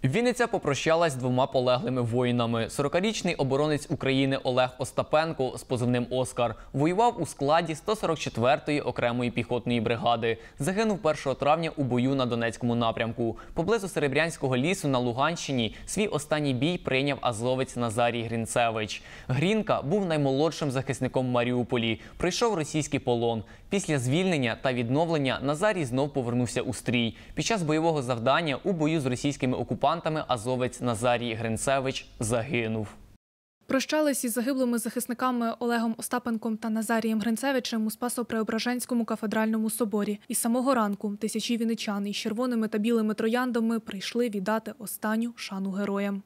Вінниця попрощалась з двома полеглими воїнами. 40-річний оборонець України Олег Остапенко з позивним «Оскар» воював у складі 144-ї окремої піхотної бригади. Загинув 1 травня у бою на Донецькому напрямку. Поблизу Серебрянського лісу на Луганщині свій останній бій прийняв азовець Назарій Гринцевич. Грінка був наймолодшим захисником в Маріуполі. Пройшов російський полон. Після звільнення та відновлення Назарій знов повернувся у стрій. Під час бойового завдання у бою з російськими окупантами азовець Назарій Гринцевич загинув. Прощались із загиблими захисниками Олегом Остапенком та Назарієм Гринцевичем у Спасо-Преображенському кафедральному соборі. Із самого ранку тисячі вінничан із червоними та білими трояндами прийшли віддати останню шану героям.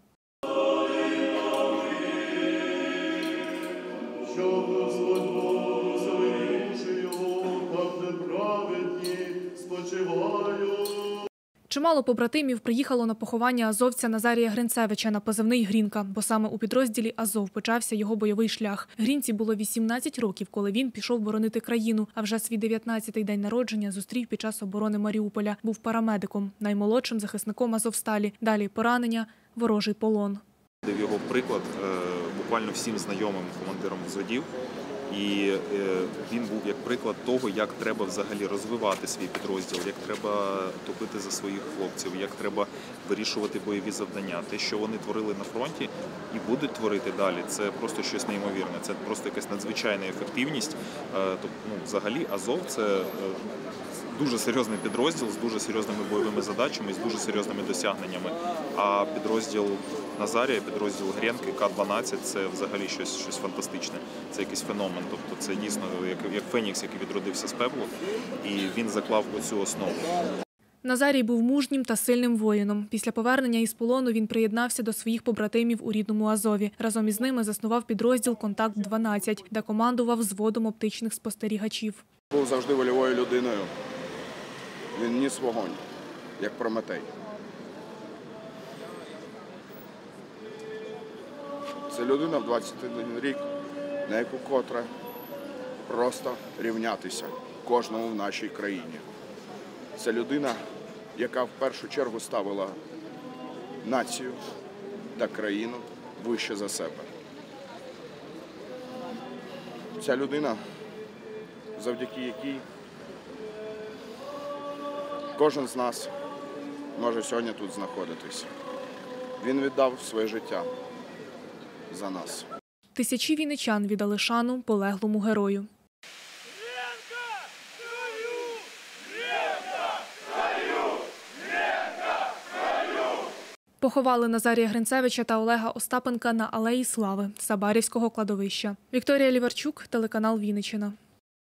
Чимало побратимів приїхало на поховання азовця Назарія Гринцевича на позивний «Грінка», бо саме у підрозділі «Азов» почався його бойовий шлях. Грінці було 18 років, коли він пішов боронити країну, а вже свій 19-й день народження зустрів під час оборони Маріуполя. Був парамедиком, наймолодшим захисником «Азовсталі». Далі поранення, ворожий полон. Його приклад буквально всім знайомим командирам взводів. І він був як приклад того, як треба взагалі розвивати свій підрозділ, як треба топити за своїх хлопців, як треба вирішувати бойові завдання. Те, що вони творили на фронті і будуть творити далі, це просто щось неймовірне. Це просто якась надзвичайна ефективність. Тобто, взагалі Азов – це дуже серйозний підрозділ з дуже серйозними бойовими задачами, з дуже серйозними досягненнями. А підрозділ Назарія, підрозділ Грінки, К-12 – це взагалі щось фантастичне. Це якийсь феномен. Тобто це дійсно як Фенікс, який відродився з пеплу, і він заклав оцю основу. Назарій був мужнім та сильним воїном. Після повернення із полону він приєднався до своїх побратимів у рідному Азові. Разом із ними заснував підрозділ «Контакт-12», де командував взводом оптичних спостерігачів. Був завжди вольовою людиною. Він ніс вогонь, як Прометей. Це людина в 21 рік, на яку котре просто рівнятися кожному в нашій країні. Це людина, яка в першу чергу ставила націю та країну вище за себе. Ця людина, завдяки якій кожен з нас може сьогодні тут знаходитись. Він віддав своє життя за нас. Тисячі вінничан віддали шану полеглому герою. Поховали Назарія Гринцевича та Олега Остапенка на Алеї Слави Сабарівського кладовища. Вікторія Ліварчук, телеканал Вінниччина.